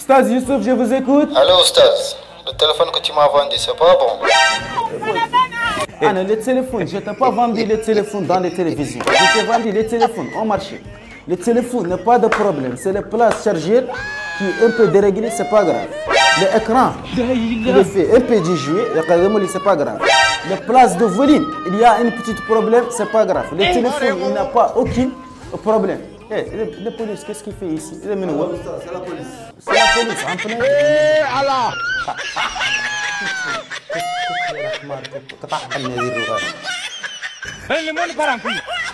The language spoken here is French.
Staz Youssouf, je vous écoute. Allô, Staz. Le téléphone que tu m'as vendu, c'est pas bon. Ah non, le téléphone, je t'ai pas vendu le téléphone dans les télévisions. Je t'ai vendu le téléphone au marché. Le téléphone n'a pas de problème. C'est la place chargeur qui est un peu déréglée, c'est pas grave. L'écran, il est fait un peu déjoué, c'est pas grave. La place de volume, il y a un petit problème, c'est pas grave. Le téléphone, il n'a pas aucun problème. La police, qu'est-ce qu'il fait ici? C'est la police. C'est la police, en plein. Allah! قطع النذير الغالي.